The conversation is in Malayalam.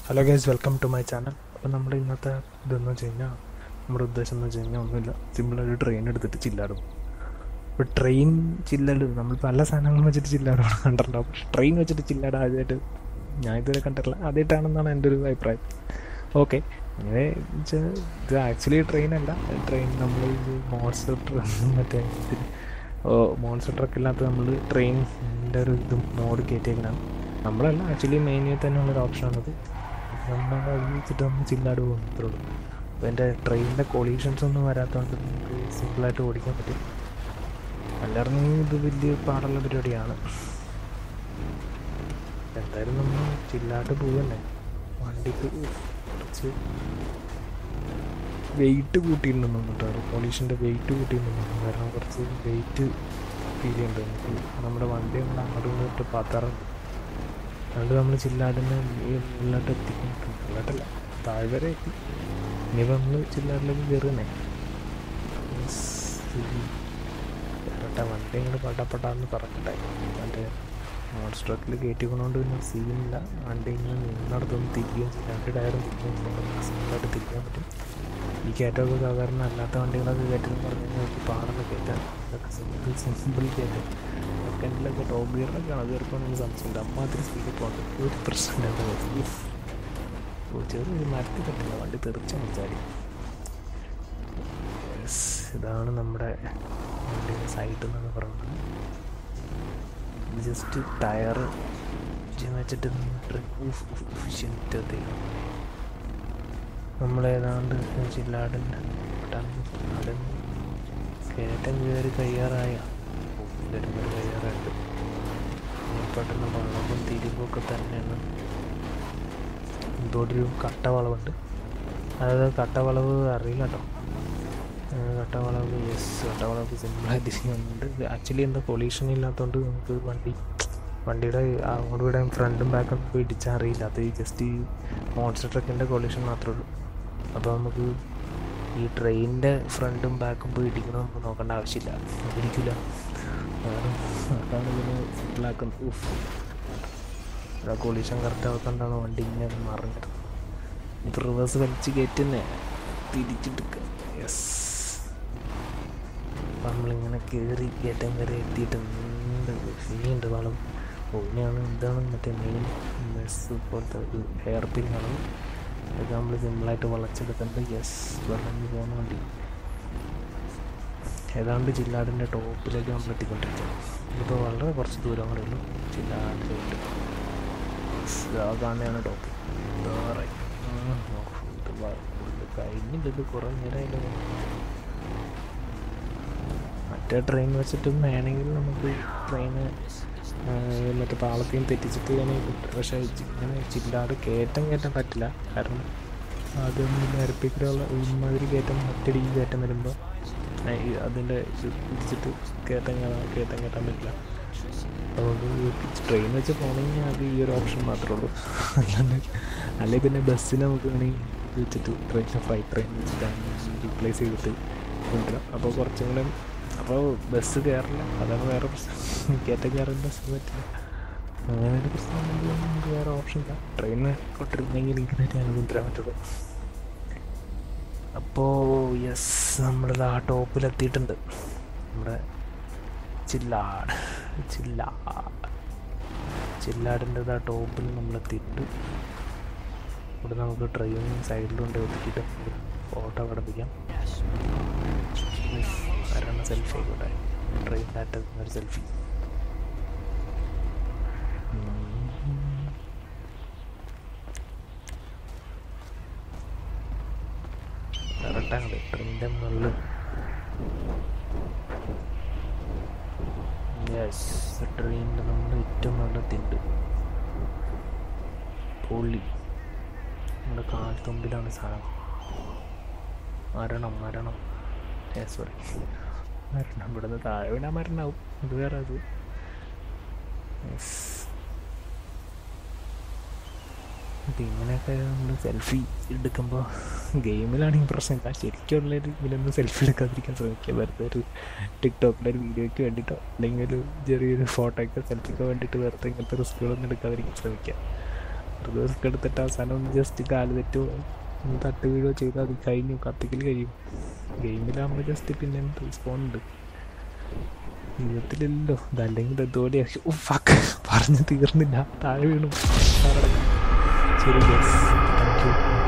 Hello guys, welcome to my channel. അപ്പോൾ നമ്മുടെ ഇന്നത്തെ ഇതെന്ന് വെച്ച് കഴിഞ്ഞാൽ നമ്മുടെ ഉദ്ദേശം എന്ന് വെച്ച് കഴിഞ്ഞാൽ ഒന്നുമില്ല, സിമ്പിളൊരു ട്രെയിൻ എടുത്തിട്ട് ചില്ലാടും. ഇപ്പോൾ ട്രെയിൻ ചില്ലട് നമ്മൾ പല സാധനങ്ങളും വെച്ചിട്ട് ചില്ലാടും കണ്ടിട്ടുണ്ടാവും, പക്ഷേ ട്രെയിൻ വെച്ചിട്ട് ചില്ലാട് ആദ്യമായിട്ട് ഞാൻ ഇതുവരെ കണ്ടിട്ടില്ല, ആദ്യമായിട്ടാണെന്നാണ് എൻ്റെ ഒരു അഭിപ്രായം. ഓക്കെ, അങ്ങനെ വെച്ചാൽ ഇത് ആക്ച്വലി ട്രെയിൻ അല്ല. ട്രെയിൻ നമ്മൾ മോൺസ്റ്റർ മറ്റേ മോൺസ്റ്റർ ട്രക്കില്ലാത്ത നമ്മൾ ട്രെയിനിൻ്റെ ഒരു ഇത് മോഡ് കയറ്റിയേക്കണം. നമ്മളല്ല, ആക്ച്വലി മെയിനിൽ തന്നെയുള്ളൊരു ഓപ്ഷനാണത്. നമ്മൾ അത് വെച്ചിട്ട് നമ്മൾ ചില്ലാട് പോകുന്നത്രേ ഉള്ളൂ. അപ്പോൾ എൻ്റെ ട്രെയിനിൻ്റെ കൊളീഷൻസ് ഒന്നും വരാത്തതുകൊണ്ട് നമുക്ക് സിമ്പിളായിട്ട് ഓടിക്കാൻ പറ്റും. അല്ലായിരുന്നു ഇത് വലിയ പാടുള്ള പരിപാടിയാണ്. എന്തായാലും നമ്മൾ ചില്ലാട്ട് പോകണ്ടേ. വണ്ടിക്ക് കുറച്ച് വെയിറ്റ് കൂട്ടിയിട്ടുണ്ടെന്ന് കേട്ടോ, പോളീഷിൻ്റെ വെയിറ്റ് കൂട്ടിയിട്ടുണ്ടെന്ന്. കാരണം കുറച്ച് വെയിറ്റ് ഫീൽ ചെയ്യുന്നുണ്ട് നമുക്ക്. നമ്മുടെ വണ്ടി നമ്മൾ അങ്ങോട്ട് ഇങ്ങോട്ട് പാത്താറുണ്ട്. അതുകൊണ്ട് നമ്മൾ ചില്ലാടിന് മുകളിലോട്ട് എത്തിക്കുന്നുണ്ട്. മുകളിലോട്ടല്ല, താഴെ വരെ എത്തി. ഇനിയിപ്പോൾ നമ്മൾ ചില്ലാടിലേക്ക് കയറുന്നേ. വണ്ടി ഇങ്ങോട്ട് പട്ടപ്പെട്ടാന്ന് പറഞ്ഞിട്ടായി. മറ്റേ മോൺസ്ട്രക്കിൽ കയറ്റിക്കൊണ്ടുകൊണ്ട് പിന്നെ സീനില്ല. വണ്ടി ഇങ്ങനെ നിന്നിടത്തൊന്നും തിരികെയും ചെയ്യും, രണ്ട് ടയറും തിരികെയും ചെയ്യുമ്പോൾ സിമ്പിളായിട്ട് തിരിക്കാൻ പറ്റും. ഈ കയറ്റമൊക്കെ സാധാരണ അല്ലാത്ത വണ്ടികളൊക്കെ കയറ്റെന്ന് പറഞ്ഞു കഴിഞ്ഞാൽ ഒരു പാടൊക്കെ കയറ്റാൻ. ഇതൊക്കെ സിമ്പിൾ കയറ്റം. സെക്കൻഡിലൊക്കെ ടോപ്പ് ഗിയറിലൊക്കെയാണ് കയറിപ്പോൾ നമുക്ക് സംശയമുണ്ട്. അമ്മാതിരി സ്പീഡിൽ പോകേണ്ട ഒരു പ്രശ്നമില്ല. ചെറിയൊരു മരത്തിൽ തട്ടില്ല, വണ്ടി തെറിച്ച് വെച്ചാൽ. ഇതാണ് നമ്മുടെ വണ്ടിയുടെ സൈഡ് എന്നാണ് പറയുന്നത്. ഇത് ജസ്റ്റ് ടയർ വെച്ചിട്ട് നമ്മളേതാണ്ട് ചില്ലാടിൻ്റെ കയറ്റം കയറി കയ്യാറായ കയ്യാറായിട്ട് പെട്ടെന്ന് വളവും തിരിവൊക്കെ തന്നെയാണ്. ഇതോടൊരു കട്ട വളവുണ്ട്, അതായത് കട്ട വളവ് അറിയില്ല കേട്ടോ. കട്ടവളവ് കട്ടവളവ് സിമ്പിളായിട്ട് ചെയ്യുന്നുണ്ട്. ആക്ച്വലി എന്താ പൊല്യൂഷൻ ഇല്ലാത്തതുകൊണ്ട് നമുക്ക് വണ്ടിയുടെ അങ്ങോട്ടും ഇവിടെ ഫ്രണ്ടും ബാക്കും പോയി ഇടിച്ചാൽ അറിയില്ല. അത് ജസ്റ്റ് ഈ മോൺസ്റ്റർ ട്രക്കിൻ്റെ പൊല്യൂഷൻ മാത്രമേ ഉള്ളൂ. അപ്പോൾ നമുക്ക് ഈ ട്രെയിനിൻ്റെ ഫ്രണ്ടും ബാക്കും പോയി ഇടിക്കണം നമുക്ക് നോക്കേണ്ട ആവശ്യമില്ല, ഇടിക്കില്ല. അതാണ് ഇതിന് സിമ്പിളാക്കുന്നത്. ആ പൊല്യൂഷൻ കറക്റ്റ് ആക്കാണ്ടാണ് വണ്ടി ഇങ്ങനെ മറിഞ്ഞത്. ഇപ്പോൾ റിവേഴ്സ് വലിച്ച് കയറ്റുന്നേ തിരിച്ചെടുക്കുക. യെസ്, അപ്പം നമ്മളിങ്ങനെ കയറി കയറ്റം വരെ എത്തിയിട്ട് ഫീലുണ്ട് വളം. ഓനെയാണ് ഇതാണ് മറ്റേ മെയിൻ മെസ്സ് പോലത്തെ ഒരു ഹെയർ പിന്നാണ്. ഇതൊക്കെ നമ്മൾ സിമ്പിളായിട്ട് വളച്ചെടുക്കേണ്ടത്. യെസ്, വെള്ളം പോകുന്ന വണ്ടി ഏതാണ്ട് ചില്ലാടിൻ്റെ ടോപ്പിലേക്ക് നമ്മൾ എത്തിക്കൊണ്ടിരിക്കുകയാണ്. ഇതിപ്പോൾ വളരെ കുറച്ച് ദൂരം കൂടെ ഉള്ളൂ ചില്ലാടിലോട്ട്. കാണുന്നതാണ് ടോപ്പ്. കഴിഞ്ഞില്ല, ഇത് കുറേ നേരമായില്ല. മറ്റേ ട്രെയിൻ വെച്ചിട്ടും വേണമെങ്കിൽ നമുക്ക് ട്രെയിന് മറ്റേ പാളത്തെയും തെറ്റിച്ചിട്ട് തന്നെ കിട്ടും. പക്ഷേ ഇങ്ങനെ ചില്ലാട് കയറ്റാൻ പറ്റില്ല. കാരണം അതൊന്നും നിരപ്പിക്കുള്ള ഇമാതിരി കയറ്റം ഒറ്റടിക്ക് കയറ്റം വരുമ്പോൾ അതിൻ്റെ പിടിച്ചിട്ട് കയറ്റാൻ പറ്റില്ല. അതുകൊണ്ട് ട്രെയിൻ വെച്ച് പോകണമെങ്കിൽ അത് ഈ ഒരു ഓപ്ഷൻ മാത്രമേ ഉള്ളൂ. അല്ലെങ്കിൽ പിന്നെ ബസ്സിൽ നമുക്ക് വേണമെങ്കിൽ വെച്ചിട്ട് ഫ്ലൈറ്റ് ട്രെയിൻ വെച്ചിട്ട് റീപ്ലേസ് ചെയ്തിട്ട് കൊണ്ടുവരാം. അപ്പോൾ കുറച്ചും കൂടെ അപ്പോൾ ബസ് കയറില്ല, അതാണ് വേറെ പ്രശ്നം. കയറ്റം കയറാൻ ബസ് പറ്റില്ല. അങ്ങനെ ഒരു പ്രശ്നമാണെങ്കിൽ നമുക്ക് വേറെ ഓപ്ഷൻ ഇല്ല. ട്രെയിനിന് കൊണ്ടിരുന്നെങ്കിൽ ഇങ്ങനെ കൊണ്ടുവരാൻ പറ്റുള്ളൂ. അപ്പോൾ യെസ്, നമ്മളിത് ആ ടോപ്പിലെത്തിയിട്ടുണ്ട്. നമ്മുടെ ചില്ലാടിൻ്റെ ആ ടോപ്പിൽ നമ്മളെത്തിയിട്ട് ഇവിടെ നമുക്ക് ട്രെയിൻ സൈഡിലുണ്ട് ഒതുക്കിയിട്ട് ഫോട്ടോ പഠിപ്പിക്കാം. ആരാണ് സെൽഫി ആയിക്കോട്ടെ, ട്രെയിനിനകത്ത് ഒരു സെൽഫി. കറക്റ്റാണ് ട്രെയിനിൻ്റെ മുകളിൽ. യെസ്, ട്രെയിനിൻ്റെ നമ്മൾ ഏറ്റവും മുകളിലെത്തിണ്ട്. പൊള്ളി നമ്മുടെ കാൽത്തുമ്പിലാണ് സാധനം. മരണം സോറി മരണം. ഇവിടുന്ന് താഴെ വീണാൽ മരണമാവും, ഇത് വേറെ. അത് അപ്പം ഇങ്ങനെയൊക്കെ നമ്മൾ സെൽഫി എടുക്കുമ്പോൾ ഗെയിമിലാണെങ്കിൽ പ്രശ്നമില്ല. ശരിക്കുള്ളൊരു ഇതിലൊന്നും സെൽഫി എടുക്കാതിരിക്കാൻ ശ്രമിക്കുക. വെറുതെ ഒരു ടിക്ടോക്കിലൊരു വീഡിയോയ്ക്ക് വേണ്ടിയിട്ടോ അല്ലെങ്കിൽ ഒരു ചെറിയൊരു ഫോട്ടോയ്ക്കോ സെൽഫിക്കോ വേണ്ടിയിട്ട് വെറുതെ ഇങ്ങനത്തെ റിസ്കുകളൊന്നും എടുക്കാതിരിക്കാൻ ശ്രമിക്കുക. വെറുതെ റിസ്ക് എടുത്തിട്ട് അവസാനം ഒന്ന് ജസ്റ്റ് കാല് തെറ്റോ ഒന്ന് തട്ട് വീഴോ ചെയ്താൽ അത് കഴിഞ്ഞു, കത്തിക്കൽ കഴിയും. ഗെയിമിലാകുമ്പോൾ ജസ്റ്റ് പിന്നെ റീസ്പോൺ ഉണ്ട്, ജീവിതത്തിലില്ലല്ലോ. ഇതല്ലെങ്കിൽ ഇതുപോലെയാക്കി ഫക്ക് പറഞ്ഞു തീർന്നില്ല, താഴെ വീണു. ശരി ഗൈസ്, താങ്ക് യു.